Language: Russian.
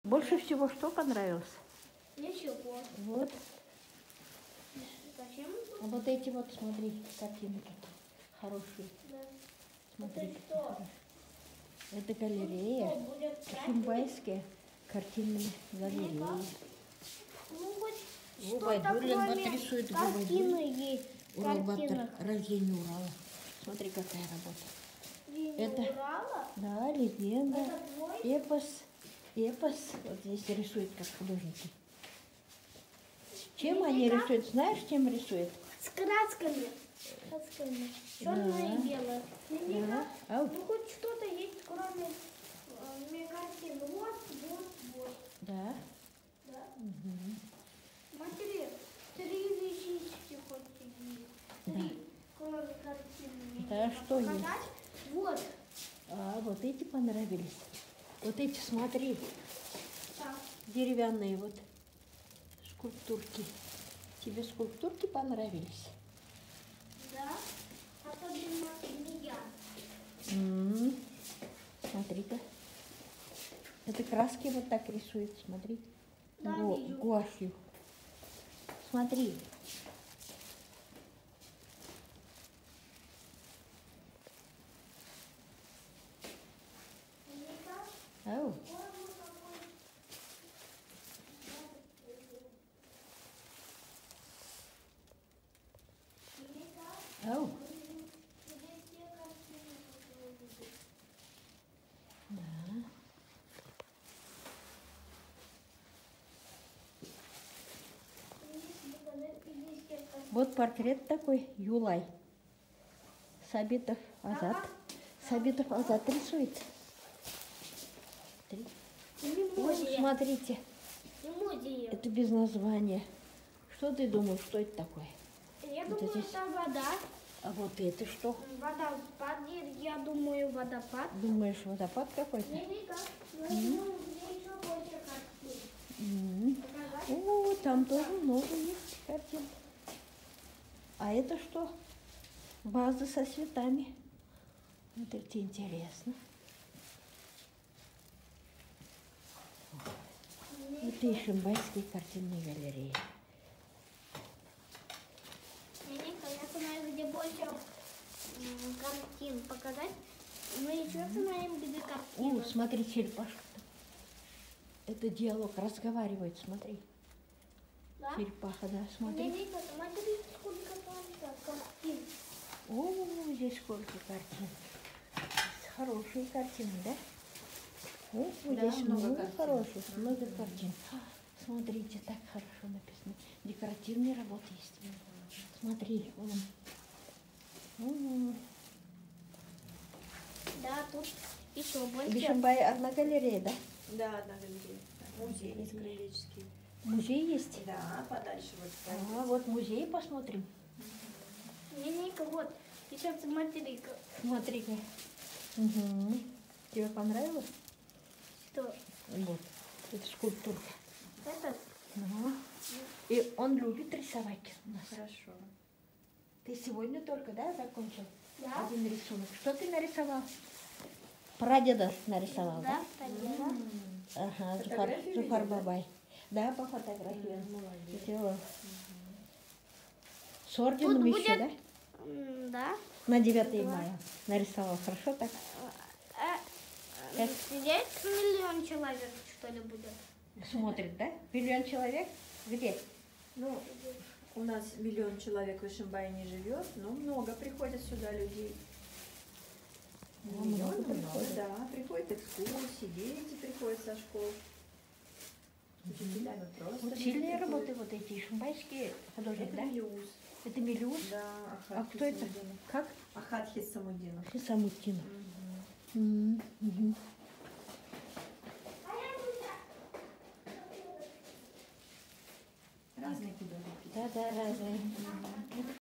Больше всего что понравилось? Ничего. Вот. Зачем? Вот эти вот, смотри, картинки хорошие. Да. Смотри, Это какие что? хорошие. Это галерея. Что, будет Химбайские картинные галереи. Ну, хоть Губайдулин что-то вот кроме рисует картины есть. Урал-Баттер, Рождение Урала. Смотри, какая работа. Это, Урала? да, легенда, Это твой? эпос. Вот здесь рисуют как художники. Чем они рисуют? Знаешь, чем рисуют? С красками. Красками. Черное и белое. Да. Ау. Ну, хоть что-то есть, кроме картин. Вот. Да. Да. Угу. Матери, 3 вещички хоть есть. 3, кроме картин. Да, что есть? Вот. А, вот эти понравились. Вот эти, смотри, Так. деревянные вот скульптурки. Тебе скульптурки понравились? Да. Особенно змея. Смотри-ка. Это краски вот так рисуют, смотри. Да, вижу. Гуашью. Смотри. Ау. Ау. Да. Вот портрет такой, Юлай. Сабитов Азат. Сабитов Азат рисует. Вот, смотрите. Это без названия. Что ты думаешь, что это такое? Я Вот думаю, здесь. это вода. А вот это что? Водопад, я думаю, водопад. Думаешь, водопад какой-то? О, там тоже много есть картин. А это что? Ваза со цветами. Вот это интересно. Это и Шимбайские картинные галереи. Я знаю, где больше картин показать. Мы еще знаем, где картины. О, смотри, черепашка. Это диалог, разговаривает, смотри. Да? Черепаха, да, смотри. Смотри, сколько там картин. О, здесь сколько картин. Хорошие картины, да? О, Да, здесь много много картин. хороших, много картин. Смотрите, так хорошо написано. Декоративные работы есть. Смотри, вон. Да, тут еще больше. Бишимбай одна галерея, да? Да, одна галерея. Музей есть краеведческий. Музей есть? Да, подальше вот. А, вот музей посмотрим. Ника, вот, еще смотри-ка. Смотри-ка. Угу. Тебе понравилось? Что? Вот. Это скульптурка. Это? Ну. И он любит рисовать у нас. Хорошо. Ты сегодня только, да, закончил? Да. Один рисунок. Что ты нарисовал? Прадеда нарисовал, да? Да, пойдем. Ага, Фотографию Зуфар видел, да? Бабай. Да, по фотографии он Молодец. сделал. С орденом Тут еще, будет- да? Да. На 9 мая нарисовал. Хорошо так? Как? Здесь 1 миллион человек, что ли, будет? Смотрит, да? 1 миллион человек? Где? Ну, у нас 1 миллион человек в Ишимбае не живет, но много приходят сюда людей. Ну, Миллион много приходят. да, приходят экскурсии, дети приходят со школ. С учителями просто. Вот люди сильные приходят. работы вот эти шимбайские художники, Это да? Мелиус. Это Мелиус? Да, А Ахат кто это? Хисамуддинов. Как? Ахат Хисамуддинов. Хисамуддинов. Мгм.